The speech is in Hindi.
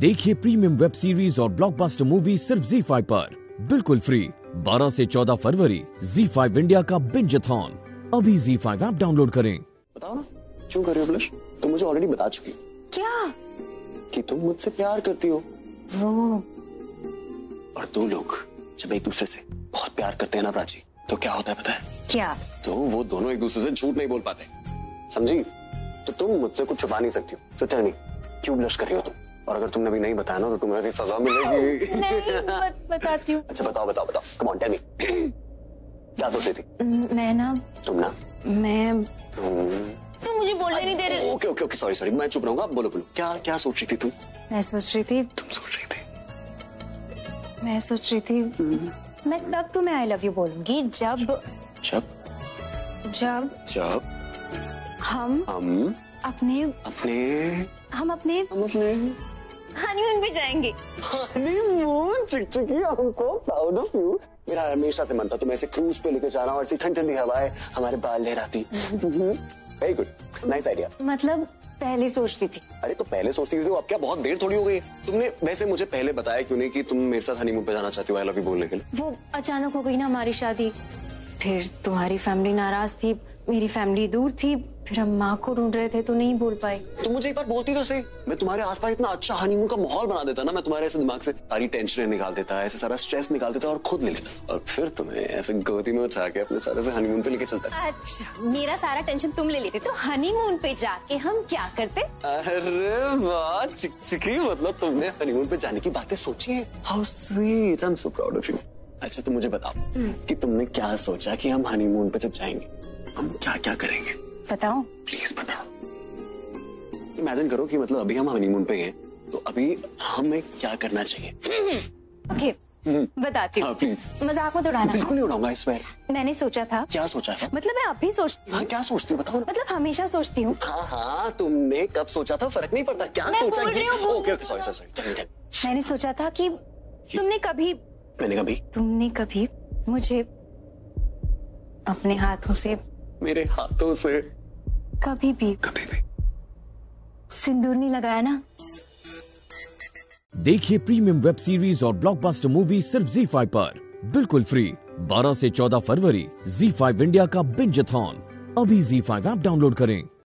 देखिए प्रीमियम वेब सीरीज और ब्लॉकबस्टर मूवी सिर्फ ZEE5 पर बिल्कुल फ्री। 12 से 14 फरवरी ZEE5 इंडिया का बिंज-अथॉन। अभी ZEE5 ऐप डाउनलोड करें। बताओ ना, क्यों कर रही हो ब्लश? तुम मुझे ऑलरेडी बता चुकी। क्या? कि तुम मुझसे प्यार करती हो। वो और दो लोग जब एक दूसरे से बहुत प्यार करते हैं ना प्राची, तो क्या होता है पता है? क्या? तो वो दोनों एक दूसरे से झूठ नहीं बोल पाते, समझी? तो तुम मुझसे कुछ छुपा नहीं सकती हो। तो टेल मी, क्यों ब्लश कर रही हो तुम? और अगर तुमने अभी नहीं बताया ना तो तुम्हें ऐसी सजा मिलेगी। नहीं, बताती हूँ। अच्छा बताओ बताओ बताओ, कम ऑन टेल मी। क्या सोच रही थी? मैं ना तुम मुझे बोलने नहीं दे रहे। Okay okay okay, sorry sorry, मैं चुप रहूंगा। बोलो बोलो, क्या क्या सोच रही थी तुम? मैं सोच रही थी मैं तब तुम्हें आई लव यू बोलूंगी जब जब जब जब हम अपने हनीमून पे जाएंगे। हनीमून? चिकचिकी, I am so proud of you. मेरा हमेशा से मन था तुम्हें ऐसे क्रूज पे लेके जाना और ऐसी ठंडी ठंडी हवाएं हमारे बाल लहराती। Very good, nice idea. मतलब पहले सोचती थी। अरे तो पहले सोचती थी तो अब क्या बहुत देर थोड़ी हो गई? तुमने वैसे मुझे पहले बताया क्यों नहीं कि तुम मेरे साथ हनीमून पे जाना चाहती हो आई लव यू बोलने के लिए? वो अचानक हो गई ना हमारी शादी, फिर तुम्हारी फैमिली नाराज थी, मेरी फैमिली दूर थी, फिर हम माँ को ढूंढ रहे थे तो नहीं बोल पाए। तुम मुझे एक बार बोलती तो सही, मैं तुम्हारे आसपास इतना अच्छा हनीमून का माहौल बना देता ना, मैं तुम्हारे ऐसे दिमाग से सारी टेंशन निकाल देता, ऐसे सारा स्ट्रेस निकाल देता और खुद ले लेता, और फिर तुम्हें ऐसे गोदी में उठा के अपने सारे से हनीमून पे लेके चलता। अच्छा, मेरा सारा टेंशन तुम ले लेते तो हनीमून पे जाके हम क्या करते? अरे वाह चिकचिकी, मतलब तुमने हनीमून पे जाने की बातें सोची है। How sweet, I am so proud of you. अच्छा तो मुझे बताओ कि तुमने क्या सोचा कि हम हनीमून पे जब जाएंगे हम क्या क्या करेंगे? बताओ प्लीज बताओ। इमेजिन करो कि मतलब अभी हम हनीमून पे हैं तो अभी हमें क्या करना चाहिए? ओके, बताती हूँ। हाँ प्लीज। मजाक मत उड़ाना। बिल्कुल नहीं उड़ाऊंगा, I swear। मैंने सोचा था। क्या सोचा है? मतलब मैं अभी सोचती हूँ। हाँ क्या सोचती हो बताओ ना। मतलब हमेशा सोचती हूँ। हाँ हाँ, तुमने कब सोचा था फर्क नहीं पड़ता, क्या सोचा? Okay okay, sorry sorry. मैंने सोचा था कि तुमने कभी मुझे अपने हाथों से, मेरे हाथों से कभी भी सिंदूर नहीं लगाया ना। देखिए प्रीमियम वेब सीरीज और ब्लॉकबस्टर मूवी सिर्फ ZEE5 पर बिल्कुल फ्री। 12 से 14 फरवरी ZEE5 इंडिया का बिंज-अथॉन। अभी ZEE5 ऐप डाउनलोड करें।